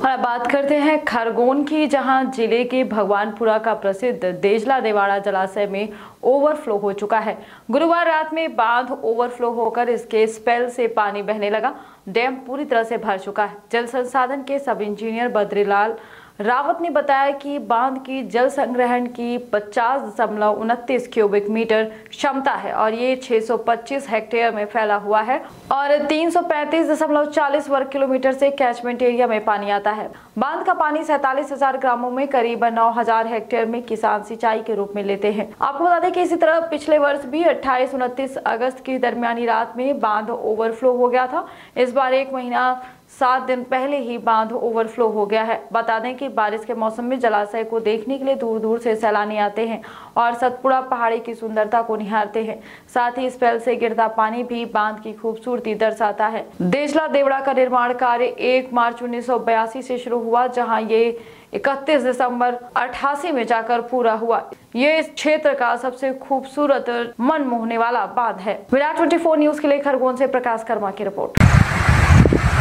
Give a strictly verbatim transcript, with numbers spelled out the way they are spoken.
और अब बात करते हैं खरगोन की, जहां जिले के भगवानपुरा का प्रसिद्ध देजला देवाड़ा जलाशय में ओवरफ्लो हो चुका है। गुरुवार रात में बांध ओवरफ्लो होकर इसके स्पेल से पानी बहने लगा। डैम पूरी तरह से भर चुका है। जल संसाधन के सब इंजीनियर बद्रीलाल रावत ने बताया कि बांध की जल संग्रहण की पचास दशमलव उनतीस क्यूबिक मीटर क्षमता है और ये छह सौ पच्चीस हेक्टेयर में फैला हुआ है और तीन सौ पैंतीस दशमलव चालीस वर्ग किलोमीटर से कैचमेंट एरिया में पानी आता है। बांध का पानी सैंतालीस हजार ग्रामों में करीब नौ हजार हेक्टेयर में किसान सिंचाई के रूप में लेते हैं। आपको बता दें कि इसी तरह पिछले वर्ष भी अट्ठाईस उनतीस अगस्त की दरमियानी रात में बांध ओवरफ्लो हो गया था। इस बार एक महीना सात दिन पहले ही बांध ओवरफ्लो हो गया है। बता दें कि बारिश के मौसम में जलाशय को देखने के लिए दूर दूर से सैलानी आते हैं और सतपुड़ा पहाड़ी की सुंदरता को निहारते हैं। साथ ही स्पेल से गिरता पानी भी बांध की खूबसूरती दर्शाता है। देजला देवड़ा का निर्माण कार्य एक मार्च उन्नीस सौ बयासी से शुरू हुआ, जहां ये इकतीस दिसंबर अठासी में जाकर पूरा हुआ। ये इस क्षेत्र का सबसे खूबसूरत मन मोहने वाला बांध है। विराट चौबीस न्यूज के लिए खरगोन से प्रकाश कर्मा की रिपोर्ट।